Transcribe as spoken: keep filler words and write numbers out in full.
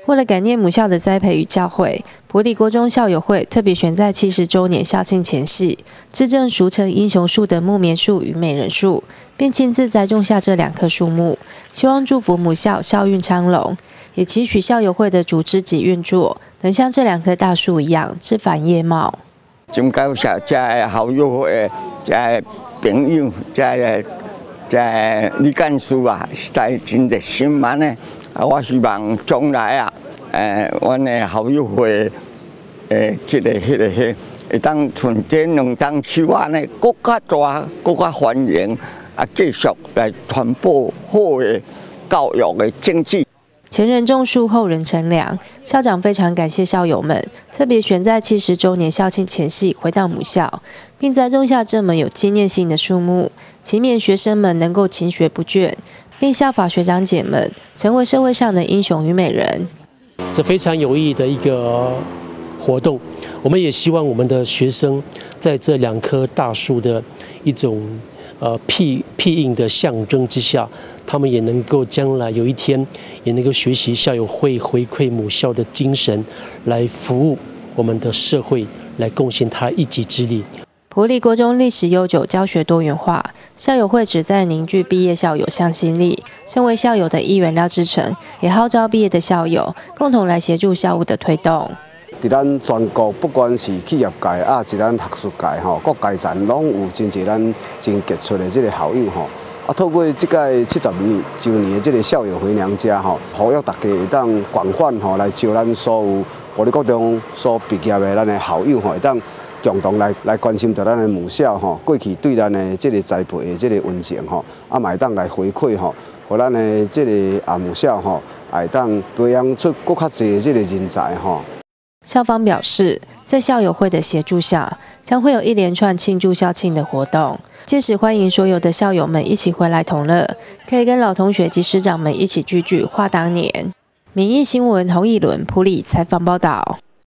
为了感念母校的栽培与教诲，埔里国中校友会特别选在七十周年校庆前夕，制正俗称英雄树的木棉树与美人树，并亲自栽种下这两棵树木，希望祝福母校校运昌隆，也期许校友会的组织及运作能像这两棵大树一样枝繁叶茂。 真感谢这校友会这朋友，这这李干事啊，实在真热心嘛呢。啊，我希望将来啊，诶，阮的校友会，诶，这个、迄个、迄，会当存这两张树啊呢，更加大、更加繁荣，啊，继续来传播好的教育的经济。 前人种树，后人乘凉。校长非常感谢校友们，特别选在七十周年校庆前夕回到母校，并栽种下这么有纪念性的树木，祈勉学生们能够勤学不倦，并效法学长姐们，成为社会上的英雄与美人。 这非常有意义的一个活动，我们也希望我们的学生在这两棵大树的一种呃庇庇荫的象征之下，他们也能够将来有一天也能够学习校友会回馈母校的精神，来服务我们的社会，来贡献他一己之力。 埔里国中历史悠久，教学多元化，校友会旨在凝聚毕业校友向心力。身为校友的一员廖志成，也号召毕业的校友共同来协助校务的推动。 伫咱全国，不管是企业界啊，是咱学术界吼，各界层拢有真侪咱真杰出的这个校友吼。啊，透过这届七十年周年的这个校友回娘家吼，呼吁大家会当广泛吼来招咱所有埔里国中所毕业的咱的校友吼，会当共同来来关心到咱的母校吼，过去对咱的这个栽培的这个温情吼，啊，嘛会当来回馈吼，互咱的这个啊母校吼，会当培养出更较侪的这个人才吼。 校方表示，在校友会的协助下，将会有一连串庆祝校庆的活动，届时欢迎所有的校友们一起回来同乐，可以跟老同学及师长们一起聚聚话当年。民意新闻洪义伦埔里采访报道。